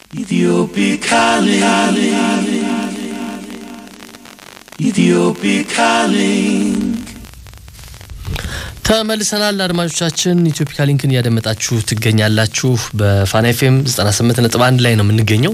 EthiopikaLink ተመልሰናል አድማጮቻችን ኢትዮፒካሊንክን ያደመጣችሁ ትገኛላችሁ በፋና ኤፍኤም 98.1 ላይ ነው የምንገኘው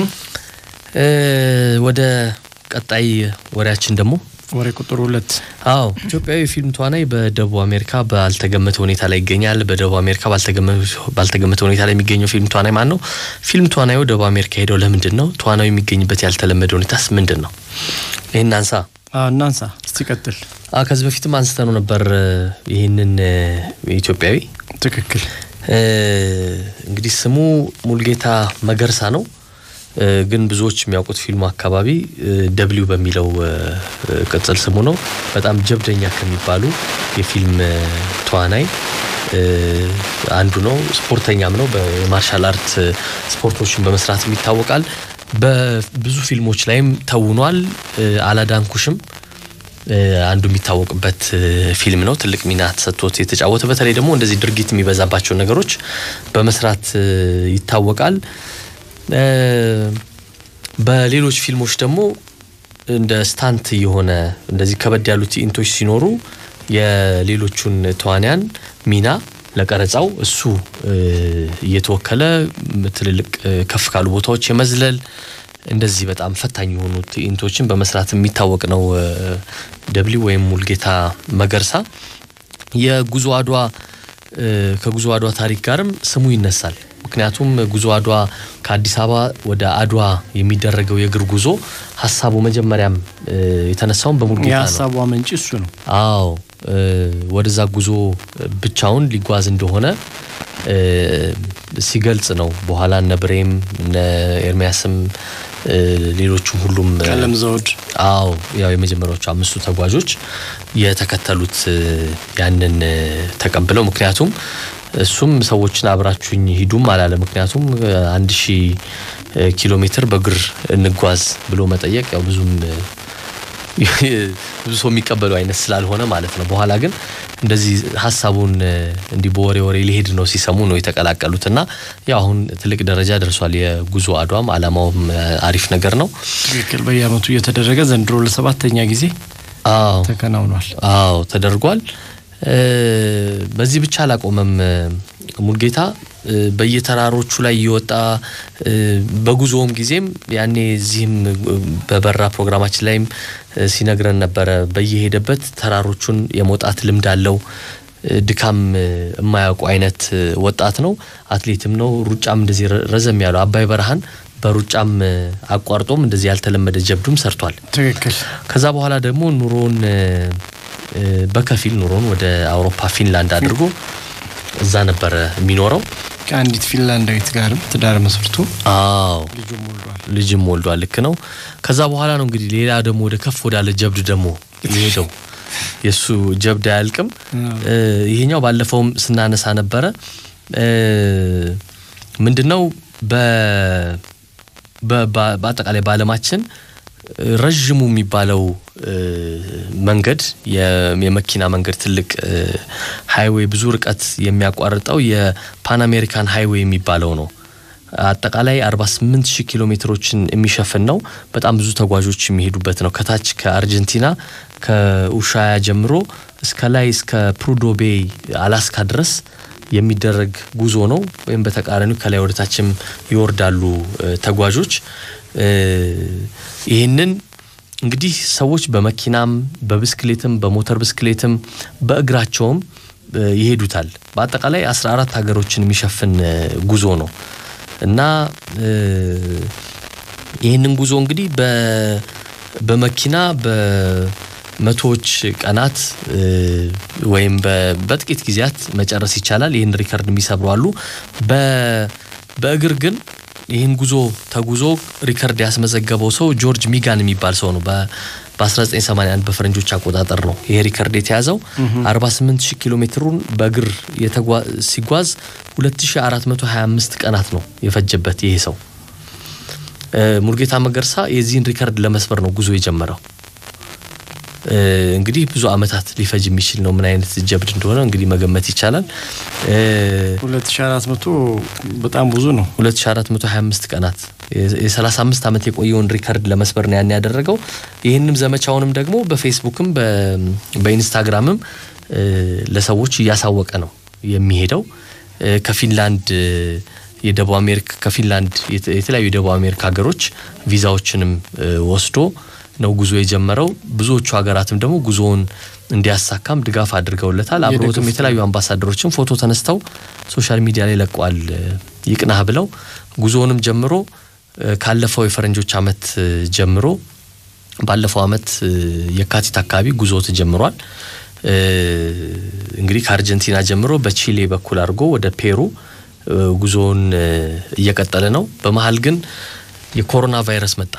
ወደ ቀጣይ ወሬያችን ደግሞ ወሬ ቁጥር 2 ኢትዮጵያዊው ፊልም ተዋናይ በደቡብ አሜሪካ ባልተገመተ ሁኔታ ላይ ይገኛል በደቡብ አሜሪካ ባልተገመተ ሁኔታ ላይ የሚገኘው ፊልም ተዋናይ ማን ነው ፊልም ተዋናዩ ደቡብ አሜሪካ ሄደው ለምንድን ነው ተዋናዩ የሚገኝበት ያልተለመደ ሁኔታስ ምንድነው ይሄናንሳ እናንሳ እስቲ ቀጥል ከዚህ በፊትም አንስተነው ነበር ይሄንን ኢትዮጵያዊ ትክክል እንግዲህ ስሙ ሙልጌታ መገርሳ ነው ግን ብዙዎች የሚያውቁት ፊልሙ አካባቢ ደብሊው በሚለው ቅጽል ስሙ ነው በጣም ጀብደኛ ከሚባሉ የፊልም ተዋናይ አንዱ ነው ስፖርተኛም ነው በማርሻል አርት ስፖርቶችን በመስራት የሚታወቃል በብዙ ፊልሞች ላይም ተውኗል አላዳንኩሽም አንዱ የሚታወቅበት ፊልም ነው ትልቅ ሚና ተሰጥቶት የተጫወተ በተለይ ደግሞ እንደዚህ ድርጊት የሚበዛባቸው ነገሮች በመስራት ይታወቃል በሌሎች ፊልሞች ደግሞ እንደ ስታንት የሆነ እንደዚህ ከበድ ያሉት ኢንቶች ሲኖሩ የሌሎቹን ተዋናያን ሚና ለቀረጻው እሱ እየተወከለ ትልልቅ ከፍ ካሉ ቦታዎች የመዝለል እንደዚህ በጣም ፈታኝ የሆኑ ኢንቶችን በመስራት የሚታወቅ ነው ደብሊው ወይም ሙልጌታ መገርሳ የጉዞ አድዋ ከጉዞ አድዋ ታሪክ ጋርም ስሙ ይነሳል ምክንያቱም ጉዞ አድዋ ከአዲስ አበባ ወደ አድዋ የሚደረገው የእግር ጉዞ ሐሳቡ መጀመሪያም የተነሳው በሙልጌታ ነው ሐሳቡ አመንጭ እሱ ነው ወደዛ ጉዞ ብቻውን ሊጓዝ እንደሆነ ሲገልጽ ነው በኋላ ነብሬም ኤርሚያስም ሌሎችም ሁሉም ቀለም ዘውድ ያው የመጀመሪያዎቹ አምስቱ ተጓዦች የተከተሉት ያንን ተቀበለው ምክንያቱም እሱም ሰዎችን አብራችሁኝ ሂዱም አላለ ምክንያቱም 1000 ኪሎ ሜትር በእግር እንጓዝ ብሎ መጠየቅ ያው ብዙ ሰው የሚቀበለው አይነት ስላልሆነ ማለት ነው በኋላ ግን እንደዚህ ሐሳቡን እንዲ በወሬ ሊሄድ ነው ሲሰሙ ነው የተቀላቀሉትና ያው አሁን ትልቅ ደረጃ ደርሷል የጉዞ አድዋም አላማውም አሪፍ ነገር ነው ትክክል በየአመቱ እየተደረገ ዘንድሮ ለ7ኛ ጊዜ ተከናውኗል ተደርጓል በዚህ ብቻ አላቆመም ሙልጌታ በየተራሮቹ ላይ ይወጣ በጉዞም ጊዜም ያኔ እዚህም በበራ ፕሮግራማችን ላይም ሲነግረን ነበር በየሄደበት ተራሮቹን የመውጣት ልምድ አለው ድካም የማያውቁ አይነት ወጣት ነው አትሌትም ነው ሩጫም እንደዚህ ረዘም ያለው አባይ በረሃን በሩጫም አቋርጦም እንደዚህ ያልተለመደ ጀብዱም ሰርቷል ትክክል ከዛ በኋላ ደግሞ ኑሮን በከፊል ኑሮን ወደ አውሮፓ ፊንላንድ አድርጎ እዛ ነበር የሚኖረው ከአንዲት ፊንላንዳዊት ጋርም ትዳር መስርቶ ልጅም ወልዷል ልክ ነው ከዛ በኋላ ነው እንግዲህ ሌላ ደግሞ ወደ ከፍ ወዳለ ጀብድ ደግሞ ይሄደው የሱ ጀብድ ያልቅም ይሄኛው ባለፈውም ስናነሳ ነበር ምንድነው በአጠቃላይ ባለማችን ረጅሙ የሚባለው መንገድ የመኪና መንገድ ትልቅ ሃይዌይ ብዙ ርቀት የሚያቋርጠው የፓን አሜሪካን ሃይዌይ የሚባለው ነው አጠቃላይ 48000 ኪሎ ሜትሮችን የሚሸፍን ነው በጣም ብዙ ተጓዦች የሚሄዱበት ነው ከታች ከአርጀንቲና ከኡሻያ ጀምሮ እስከ ላይ እስከ ፕሩዶ ቤይ አላስካ ድረስ የሚደረግ ጉዞ ነው ወይም በተቃራኒው ከላይ ወደታችም ይወርዳሉ ተጓዦች ይሄንን እንግዲህ ሰዎች በመኪናም በብስክሌትም በሞተር ብስክሌትም በእግራቸውም ይሄዱታል በአጠቃላይ 14 ሀገሮችን የሚሸፍን ጉዞ ነው እና ይሄንን ጉዞ እንግዲህ በመኪና በመቶዎች ቀናት ወይም በጥቂት ጊዜያት መጨረስ ይቻላል ይሄን ሪከርድ የሚሰብሩ አሉ በእግር ግን ይሄን ጉዞ ተጉዞ ሪከርድ ያስመዘገበው ሰው ጆርጅ ሚጋን የሚባል ሰው ነው በ1981 በፈረንጆች አቆጣጠር ነው ይሄ ሪከርድ የተያዘው 48000 ኪሎ ሜትሩን በእግር ሲጓዝ 2425 ቀናት ነው የፈጀበት ይሄ ሰው ሙልጌታ መገርሳ የዚህን ሪከርድ ለመስበር ነው ጉዞ የጀመረው እንግዲህ ብዙ አመታት ሊፈጅ የሚችል ነው ምን አይነት ጀብድ እንደሆነ እንግዲህ መገመት ይቻላል 2400 በጣም ብዙ ነው 2425 ቀናት የ35 አመት የቆየውን ሪከርድ ለመስበር ነው ያን ያደረገው ይሄንም ዘመቻውንም ደግሞ በፌስቡክም በኢንስታግራምም ለሰዎች ያሳወቀ ነው የሚሄደው ከፊንላንድ የደቡብ አሜሪካ ከፊንላንድ የተለያዩ የደቡብ አሜሪካ ሀገሮች ቪዛዎችንም ወስዶ ነው ጉዞ የጀመረው ብዙዎቹ ሀገራትም ደግሞ ጉዞውን እንዲያሳካም ድጋፍ አድርገውለታል አብሮትም የተለያዩ አምባሳደሮችን ፎቶ ተነስተው ሶሻል ሚዲያ ላይ ለቀዋል ይቅናህ ብለው ጉዞውንም ጀምሮ ካለፈው የፈረንጆች አመት ጀምሮ ባለፈው አመት የካቲት አካባቢ ጉዞ ተጀምሯል እንግዲህ ከአርጀንቲና ጀምሮ በቺሌ በኩል አድርጎ ወደ ፔሩ ጉዞውን እየቀጠለ ነው በመሃል ግን የኮሮና ቫይረስ መጣ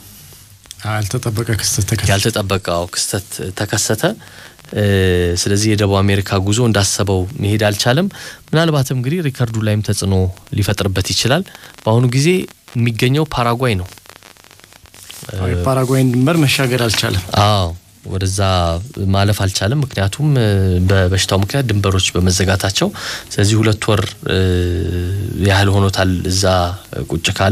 ያልተጠበቀው ክስተት ተከሰተ ስለዚህ የደቡብ አሜሪካ ጉዞ እንዳሰበው መሄድ አልቻለም ምናልባትም እንግዲህ ሪከርዱ ላይም ተጽኖ ሊፈጥርበት ይችላል በአሁኑ ጊዜ የሚገኘው ፓራጓይ ነው ፓራጓይን ድንበር መሻገር አልቻለም ወደዛ ማለፍ አልቻለም ምክንያቱም በበሽታው ምክንያት ድንበሮች በመዘጋታቸው ስለዚህ 2 ወር ያህል ሆኖታል እዛ ቁጭ ካለ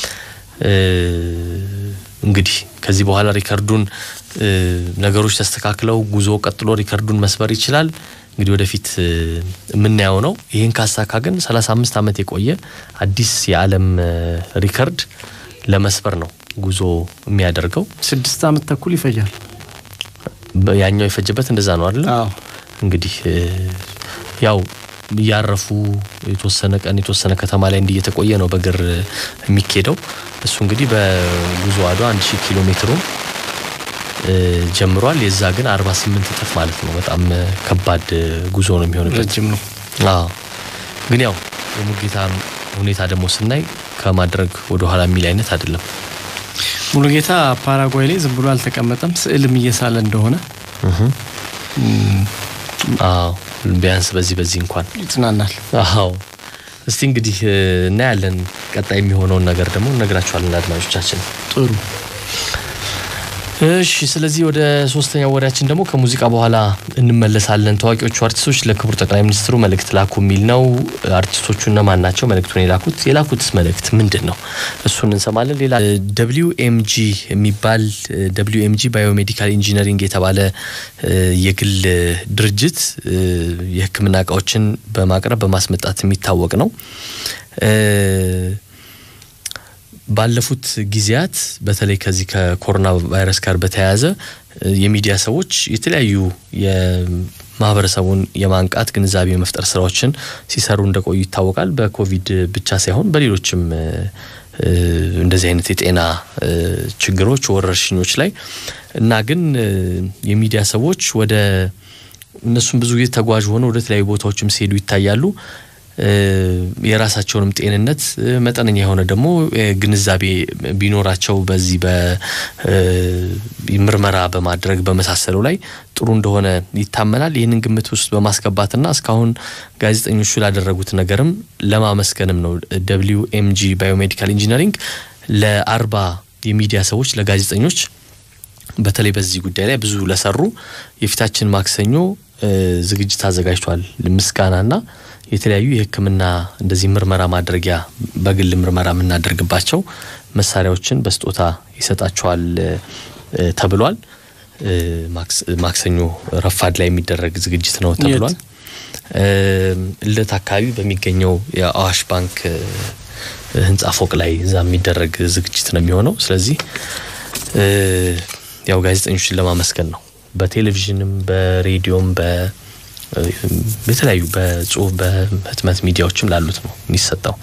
እንግዲህ ከዚህ በኋላ ሪከርዱን ነገሮች ተስተካክለው ጉዞ ቀጥሎ ሪከርዱን መስበር ይችላል እንግዲህ ወደፊት ምን ያው ነው ይሄን ካሳካ ግን 35 አመት የቆየ አዲስ የዓለም ሪከርድ ለመስበር ነው ጉዞ የሚያደርገው 6 አመት ተኩል ይፈጃል ያኛው ይፈጅበት እንደዛ ነው አይደል እንግዲህ ያው ያረፉ የተወሰነ ከተማ ላይ እንዲየተቆየ ነው በግር የሚኬደው እሱ እንግዲህ በጉዞ አዶ 1000 ኪሎ ሜትሩ ጀምሯል የዛ ግን 48 እጥፍ ማለት ነው በጣም ከባድ ጉዞ ነው የሚሆነው ረጅም ነው ግን ያው የሙሉጌታ ሁኔታ ደግሞ ስናይ ከማድረግ ወደ ኋላ የሚል አይነት አይደለም ሙሉጌታ ፓራጓይ ላይ ዝም ብሎ አልተቀመጠም ስዕልም እየሳለ እንደሆነ ቢያንስ በዚህ እንኳን ይጽናናል እስቲ እንግዲህ እናያለን ቀጣይ የሚሆነው ነገር ደግሞ ነግራችኋለን አድማጮቻችን ጥሩ እሺ ስለዚህ ወደ ሶስተኛው ወሬያችን ደግሞ ከሙዚቃ በኋላ እንመለሳለን ታዋቂዎቹ አርቲስቶች ለክቡር ጠቅላይ ሚኒስትሩ መልእክት ላኩ የሚል ነው አርቲስቶቹና ማን ናቸው መልእክቱን የላኩት መልእክት ምንድነው እሱን እንሰማለን ሌላ WMG የሚባል WMG ባዮሜዲካል ኢንጂነሪንግ የተባለ የግል ድርጅት የህክምና እቃዎችን በማቅረብ በማስመጣት የሚታወቅ ነው ባለፉት ጊዜያት በተለይ ከዚህ ከኮሮና ቫይረስ ጋር በተያያዘ የሚዲያ ሰዎች የተለያዩ የማህበረሰቡን የማንቃት ግንዛቤ መፍጠር ስራዎችን ሲሰሩ እንደቆዩ ይታወቃል በኮቪድ ብቻ ሳይሆን በሌሎችም እንደዚህ አይነት የጤና ችግሮች ወረርሽኞች ላይ እና ግን የሚዲያ ሰዎች ወደ እነሱም ብዙ ጊዜ ተጓዥ ሆነው ወደ ተለያዩ ቦታዎችም ሲሄዱ ይታያሉ የራሳቸውንም ጤንነት መጠነኛ የሆነ ደግሞ ግንዛቤ ቢኖራቸው በዚህ በምርመራ በማድረግ በመሳሰሉ ላይ ጥሩ እንደሆነ ይታመናል ይሄንን ግምት ውስጥ በማስገባትና እስካሁን ጋዜጠኞቹ ላደረጉት ነገርም ለማመስገንም ነው WMG ባዮሜዲካል ኢንጂነሪንግ ለ40 የሚዲያ ሰዎች ለጋዜጠኞች በተለይ በዚህ ጉዳይ ላይ ብዙ ለሰሩ የፊታችን ማክሰኞ ዝግጅት አዘጋጅቷል ምስጋናና የተለያዩ የህክምና እንደዚህ ምርመራ ማድረጊያ በግል ምርመራ ምናደርግባቸው መሳሪያዎችን በስጦታ ይሰጣቸዋል ተብሏል ማክሰኞ ረፋድ ላይ የሚደረግ ዝግጅት ነው ተብሏል ለታካቢ በሚገኘው የአዋሽ ባንክ ህንጻ ፎቅ ላይ እዛ የሚደረግ ዝግጅት ነው የሚሆነው ስለዚህ ያው ጋዜጠኞችን ለማመስገን ነው በቴሌቪዥንም በሬዲዮም በተለያዩ በጽሁፍ በህትመት ሚዲያዎችም ላሉት ነው የሚሰጣው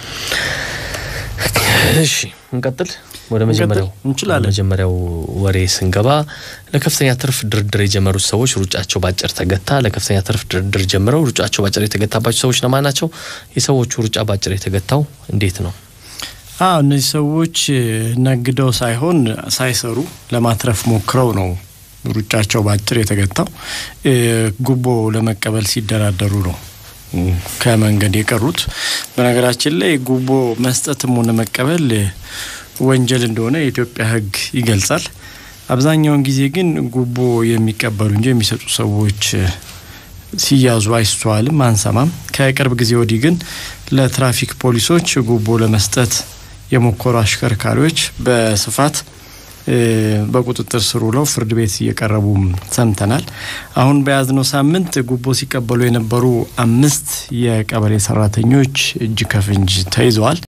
እሺ እንቀጥል ወደ መጀመሪያው ወሬ ስንገባ ለከፍተኛ ትርፍ ድርድር የጀመሩት ሰዎች ሩጫቸው ባጭር ተገታ ለከፍተኛ ትርፍ ድርድር ጀምረው ሩጫቸው ባጭር የተገታባቸው ሰዎች ለማን ናቸው የሰዎቹ ሩጫ ባጭር የተገታው እንዴት ነው እነዚህ ሰዎች ነግደው ሳይሆን ሳይሰሩ ለማትረፍ ሞክረው ነው ሩጫቸው ባጭር የተገታው ጉቦ ለመቀበል ሲደራደሩ ነው ከመንገድ የቀሩት በነገራችን ላይ ጉቦ መስጠትም ሆነ መቀበል ወንጀል እንደሆነ የኢትዮጵያ ህግ ይገልጻል አብዛኛውን ጊዜ ግን ጉቦ የሚቀበሉ እንጂ የሚሰጡ ሰዎች ሲያዙ አይስተዋልም አንሰማም ከቅርብ ጊዜ ወዲህ ግን ለትራፊክ ፖሊሶች ጉቦ ለመስጠት የሞከሩ አሽከርካሪዎች በስፋት በቁጥጥር ስር ውለው ፍርድ ቤት እየቀረቡ ሰምተናል አሁን በያዝነው ሳምንት ጉቦ ሲቀበሉ የነበሩ 5 የቀበሌ ሰራተኞች እጅ ከፍንጅ ተይዘዋል